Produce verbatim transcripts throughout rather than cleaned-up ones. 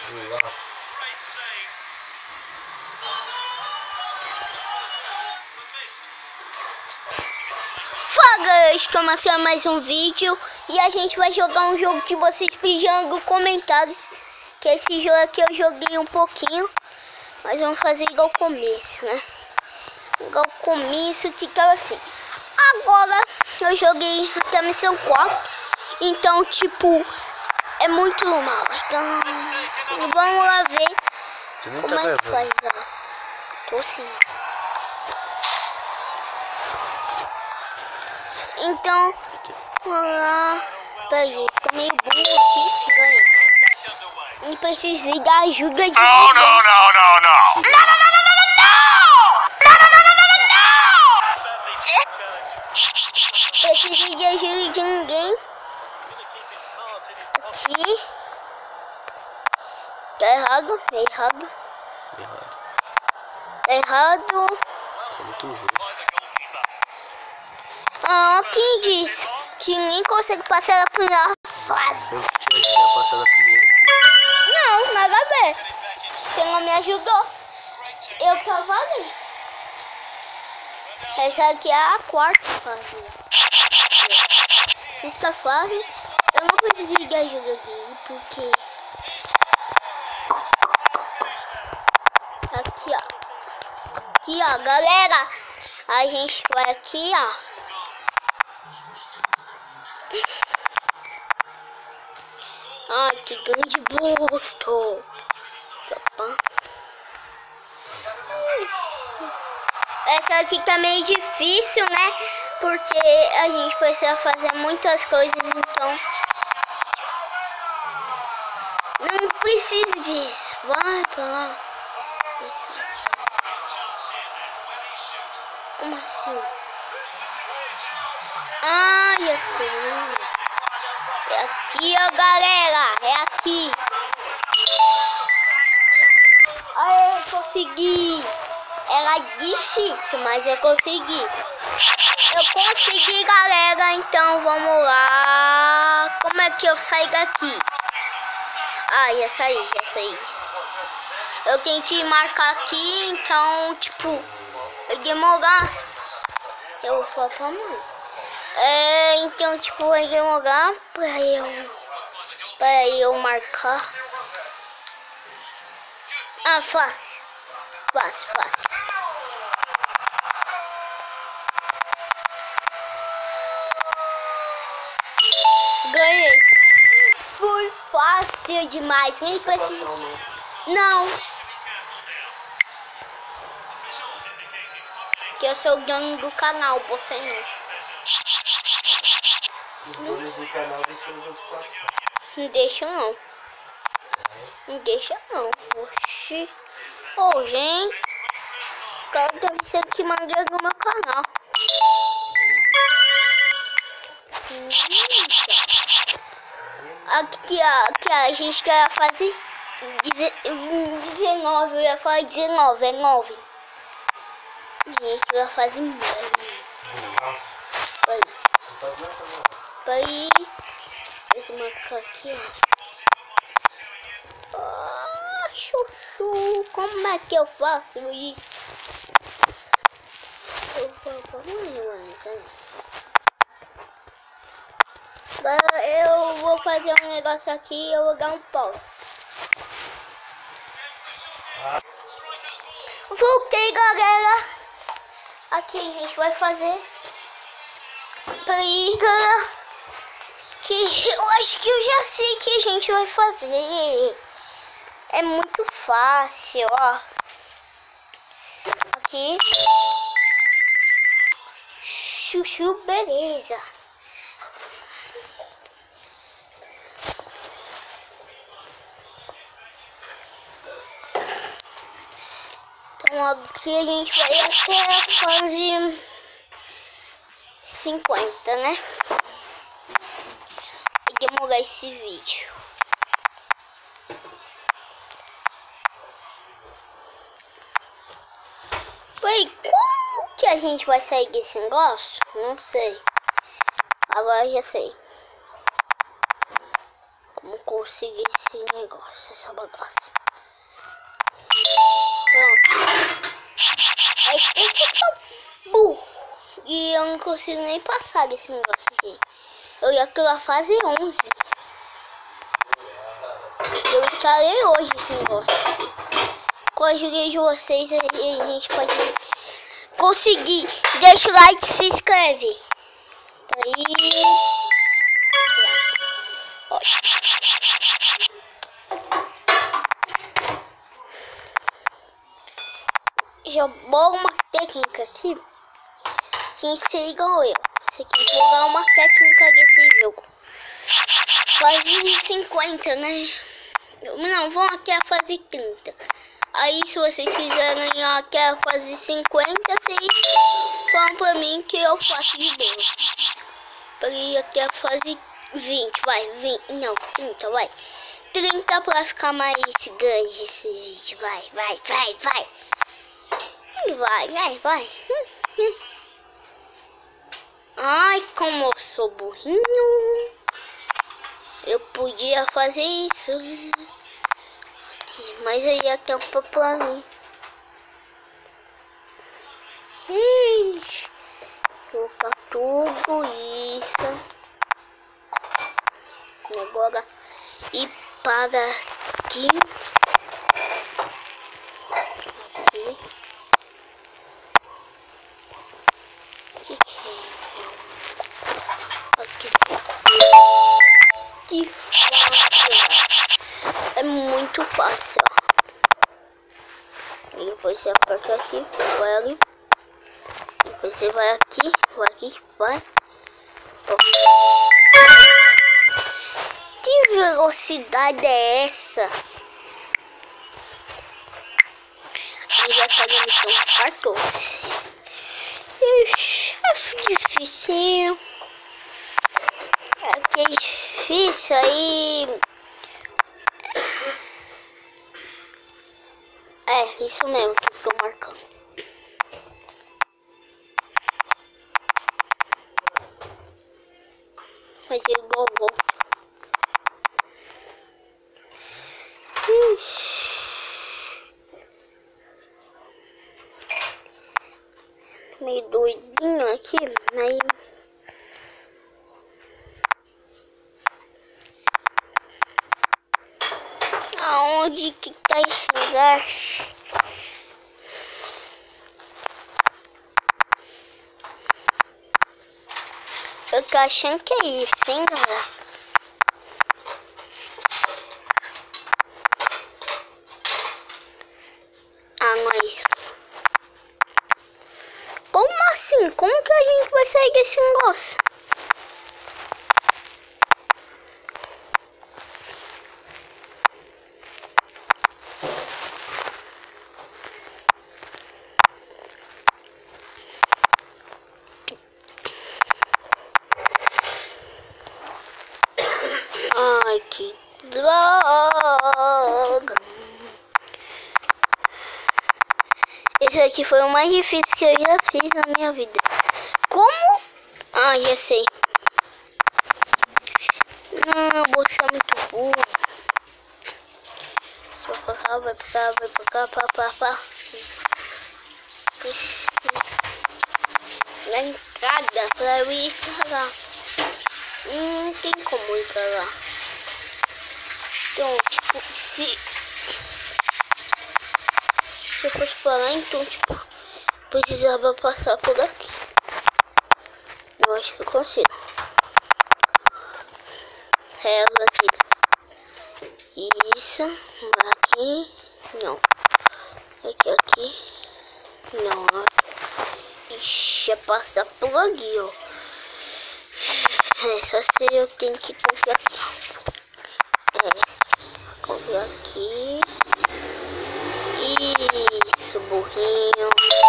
Fala galera, estamos a mais um vídeo e a gente vai jogar um jogo que vocês pediram nos comentários. Que esse jogo aqui eu joguei um pouquinho, mas vamos fazer igual o começo, né? Igual o começo que tava assim. Agora eu joguei até a missão quatro, então tipo, é muito mal. Então vamos lá ver como é que faz, ó. Tô sim. Então, vamos lá. Peraí, tô meio burro aqui. Ganhei. Não precisei da ajuda de ninguém. Não, não, não, não, não. Não, não, não, não, não, não, não. Precisei de ajuda de ninguém. Aqui. Tá errado, tá errado. Errado. Tá errado. Tá muito ruim. Ah, quem disse que nem consegue passar a primeira fase? Eu que te ajudei a passar da primeira. Não, nada a ver. Você não me ajudou. Eu tava ali. Essa aqui é a quarta fase. Sexta fase. Eu não preciso de ajuda dele, porque... Aqui, ó. Aqui, ó, galera. A gente vai aqui, ó. Ai, que grande bosto. Essa aqui tá meio difícil, né? Porque a gente precisa fazer muitas coisas, então... Não preciso disso. Vai pra lá. Isso aqui. Como assim? Ai, assim... É aqui, ó, galera. É aqui. Aê, consegui. Era difícil, mas eu consegui. Eu consegui, galera. Então, vamos lá. Como é que eu saio daqui? Ah, já saí, já saí. Eu tentei marcar aqui, então, tipo, eu demorar. Eu vou falar pra mãe. É, então, tipo, vai demorar pra eu, pra eu marcar. Ah, fácil. Fácil, fácil. Ganhei. Foi fácil demais, nem precisa. Não. Que eu sou o dono do canal, você não. Os donos do canal deixam os outros passar. Não deixa não. Não deixa não. Oxi. Ô, oh, gente. O cara tá me sendo que mangueira do meu canal. Aqui, ó. Aqui, ó. A gente quer fazer dezenove. Eu ia falar dezenove. É nove. Gente, vai fazer nove. Vai. Vai. Deixa eu marcar aqui, ó. Ah, chuchu. Como é que eu faço isso? Eu Eu vou fazer um negócio aqui e eu vou dar um pau. Voltei, galera. Aqui a gente vai fazer. Peraí, galera. Que eu acho que eu já sei que a gente vai fazer. É muito fácil, ó. Aqui. Chuchu, beleza. Então aqui a gente vai até a fase cinquenta, né? Vai demorar esse vídeo. Oi, como que a gente vai sair desse negócio? Não sei. Agora já sei. Como conseguir esse negócio, essa bagaça. Pronto. Aí esse acabou. E eu não consigo nem passar desse negócio aqui. Eu ia pela fase onze. Eu instalei hoje esse negócio aqui. Com a ajuda de vocês, a gente pode conseguir. Deixa o like e se inscreve. Aí. Já vou uma técnica aqui. Quem ser igual eu. Você tem que jogar uma técnica desse jogo. Fase cinquenta, né? Não, vamos aqui a fase trinta. Aí se vocês quiserem ganhar aqui a fase cinquenta, vocês falam pra mim que eu faço de boa. Pra ir até a fase vinte, vai, vinte, não, trinta, vai. trinta pra ficar mais grande esse vídeo, vai, vai, vai, vai. Vai, vai, vai. Ai, como eu sou burrinho. Eu podia fazer isso. Aqui, mas aí é tampa pra mim. Ixi, colocar tudo isso. Agora e para aqui. Aqui. Aqui. Que fácil. É muito fácil. E depois você aperta aqui, vai ali. Depois você vai aqui, vai aqui, vai. Ó. Que velocidade é essa? Aí já tá na missão quatorze. Ixi, é difícil. É que é difícil aí. É, isso mesmo que eu tô marcando. Mas é igual vou. Meio doidinho aqui, mas... Aonde que tá esse lugar? Eu tô achando que é isso, hein, galera? Ah, não é isso. Como assim? Como que a gente vai sair desse negócio? Ai, que droga. Esse aqui foi o mais difícil que eu já fiz na minha vida. Como? Ah, já sei. Não, você é muito burro. Só pra cá, vai pra cá, vai pra cá, pá, pá, pá. Na entrada pra eu ir pra lá. Hum, não tem como ir pra lá. Então, tipo, se... Se eu fosse pra lá, então, tipo, precisava passar por aqui. Eu acho que eu consigo. É, assim. Isso. Aqui. Não. Aqui, aqui. Não, ó. Ixi, é passar por aqui, ó. É, só se eu tenho que confiar aqui. É. Confiar aqui. Isso, burrinho.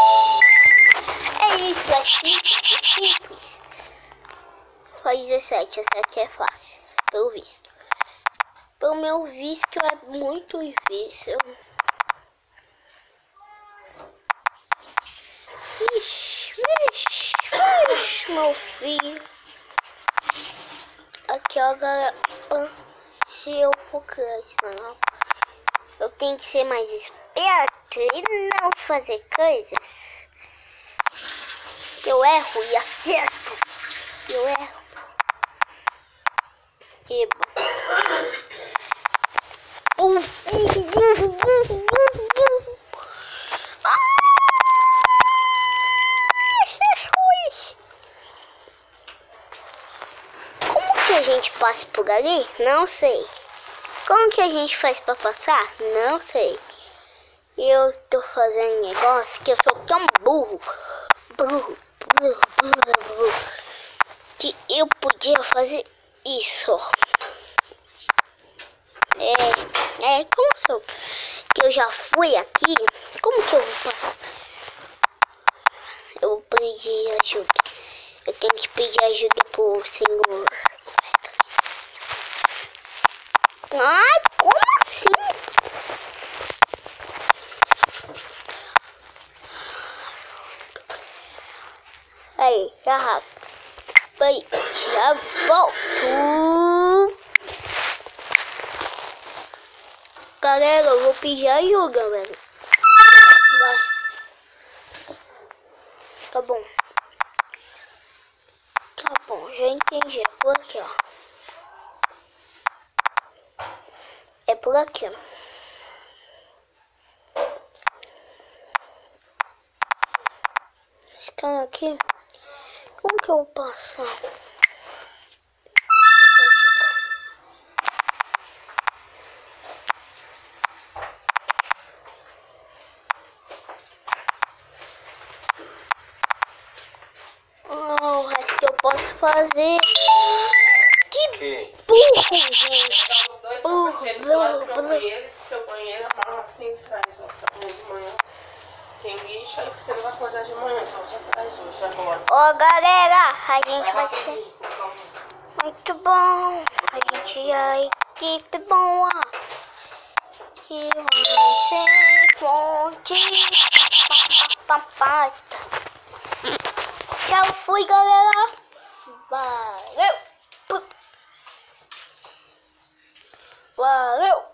É isso, é simples, é simples. Só dezessete, dezessete é fácil, pelo visto. Pelo meu visto é muito difícil. Ixi, ixi, ixi, meu filho. Aqui, ó, galera. eu procrastino. Eu tenho que ser mais esperto e não fazer coisas. Eu erro e acerto. Eu erro. Eba. Uh. Como que a gente passa por ali? Não sei. Como que a gente faz pra passar? Não sei. Eu tô fazendo um negócio que eu sou tão burro. Burro, burro, burro, burro. Que eu podia fazer isso. É, é, como sou? Que eu já fui aqui. Como que eu vou passar? Eu vou pedir ajuda. Eu tenho que pedir ajuda pro Senhor. Ai, como assim? Aí, já Aí, já volto. Galera, eu vou pedir ajuda, galera. Vai. Tá bom. Tá bom, já entendi. É por aqui, ó. É por aqui, ó. Esse cara aqui. Como que eu vou passar? Oh, o resto que eu posso fazer. Que burro, gente. Burro, burro, burro. Seu banheiro amarra assim atrás, ó. Tá de manhã. Tem lixo aí você não vai acordar de manhã, então já traz hoje agora. Ó, galera, a gente vai ser muito bom. A gente é a equipe boa. E vai ser fonte. Pasta. Já fui, galera. Valeu. Valeu.